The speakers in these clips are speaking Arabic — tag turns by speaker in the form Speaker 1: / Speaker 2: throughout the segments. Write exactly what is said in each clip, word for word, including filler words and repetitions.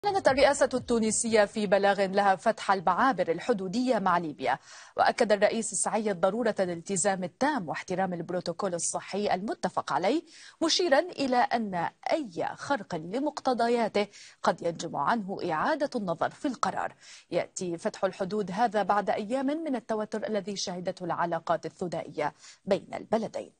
Speaker 1: أعلنت الرئاسة التونسية في بلاغ لها فتح المعابر الحدودية مع ليبيا. وأكد الرئيس السعيد ضرورة الالتزام التام واحترام البروتوكول الصحي المتفق عليه، مشيرا إلى أن أي خرق لمقتضياته قد ينجم عنه إعادة النظر في القرار. يأتي فتح الحدود هذا بعد أيام من التوتر الذي شهدته العلاقات الثنائية بين البلدين.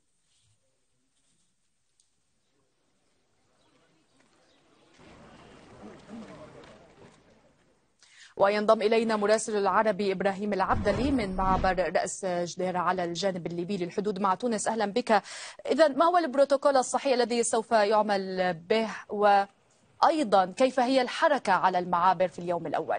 Speaker 1: وينضم إلينا مراسل العربي إبراهيم العبدلي من معبر رأس جدير على الجانب الليبي للحدود مع تونس. أهلا بك. إذا ما هو البروتوكول الصحي الذي سوف يعمل به، وأيضا كيف هي الحركة على المعابر في اليوم الأول؟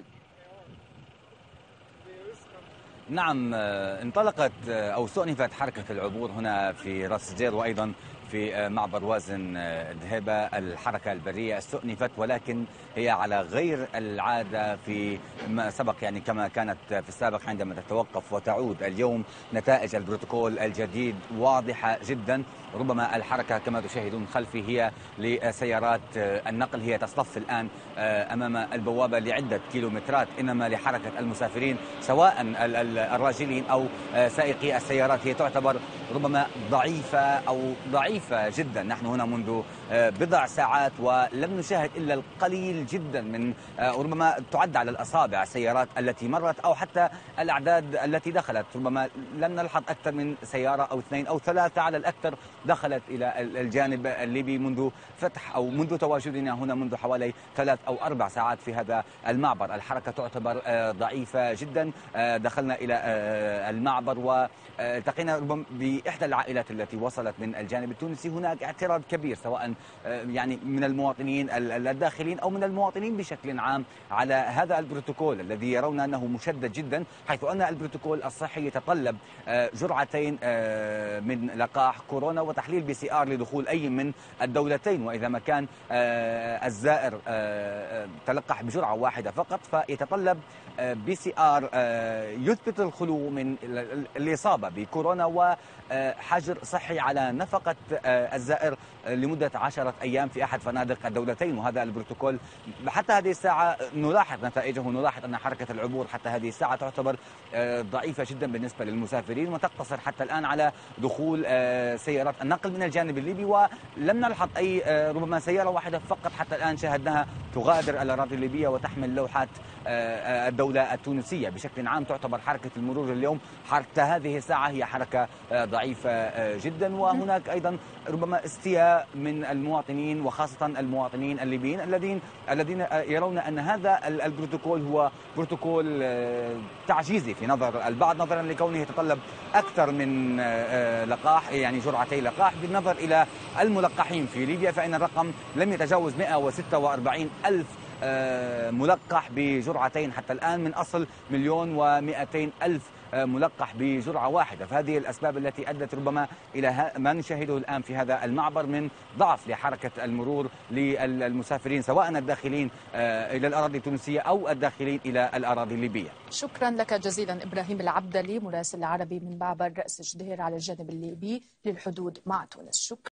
Speaker 2: نعم، انطلقت أو استؤنفت حركة العبور هنا في راس جدير وأيضا في معبر وازن دهيبة. الحركة البرية استؤنفت، ولكن هي على غير العادة في ما سبق، يعني كما كانت في السابق عندما تتوقف وتعود. اليوم نتائج البروتوكول الجديد واضحة جدا. ربما الحركة كما تشاهدون خلفي هي لسيارات النقل، هي تصطف الآن أمام البوابة لعدة كيلومترات، إنما لحركة المسافرين سواء الراجلين أو سائقي السيارات هي تعتبر ربما ضعيفة أو ضعيفة جدا. نحن هنا منذ بضع ساعات ولم نشاهد إلا القليل جدا من ربما تعد على الأصابع السيارات التي مرت أو حتى الأعداد التي دخلت. ربما لم نلحظ أكثر من سيارة أو اثنين أو ثلاثة على الأكثر دخلت إلى الجانب الليبي منذ فتح أو منذ تواجدنا هنا منذ حوالي ثلاث أو أربع ساعات في هذا المعبر. الحركة تعتبر ضعيفة جدا. دخلنا إلى المعبر والتقينا ربما بإحدى العائلات التي وصلت من الجانب التونسي. هناك اعتراض كبير سواء يعني من المواطنين الداخلين أو من المواطنين بشكل عام على هذا البروتوكول الذي يرون أنه مشدد جدا، حيث أن البروتوكول الصحي يتطلب جرعتين من لقاح كورونا وتحليل بي سي آر لدخول أي من الدولتين. وإذا ما كان الزائر تلقح بجرعة واحدة فقط فيتطلب بي سي آر يثبت الخلو من الإصابة بكورونا وحجر صحي على نفقة الزائر لمدة عشرة أيام في أحد فنادق الدولتين. وهذا البروتوكول حتى هذه الساعة نلاحظ نتائجه، نلاحظ أن حركة العبور حتى هذه الساعة تعتبر ضعيفة جدا بالنسبة للمسافرين، وتقتصر حتى الآن على دخول سيارات النقل من الجانب الليبي. ولم نلحظ أي ربما سيارة واحدة فقط حتى الآن شاهدناها تغادر الأراضي الليبية وتحمل لوحات الدولة التونسية. بشكل عام تعتبر حركة المرور اليوم حتى هذه الساعة هي حركة ضعيفة جدا. وهناك أيضا ربما استياء من المواطنين وخاصة المواطنين الليبيين الذين الذين يرون أن هذا البروتوكول هو بروتوكول تعجيزي في نظر البعض، نظرا لكونه يتطلب أكثر من لقاح، يعني جرعتي لقاح. بالنظر إلى الملقحين في ليبيا فإن الرقم لم يتجاوز مئة وستة وأربعين ألف ملقح بجرعتين حتى الآن من أصل مليون ومئتين ألف ملقح بجرعة واحدة. فهذه الأسباب التي أدت ربما إلى ما نشاهده الآن في هذا المعبر من ضعف لحركة المرور للمسافرين سواء الداخلين إلى الأراضي التونسية أو الداخلين إلى الأراضي الليبية.
Speaker 1: شكرا لك جزيلا إبراهيم العبدلي مراسل العربي من معبر رأس جدير على الجانب الليبي للحدود مع تونس. شكرا.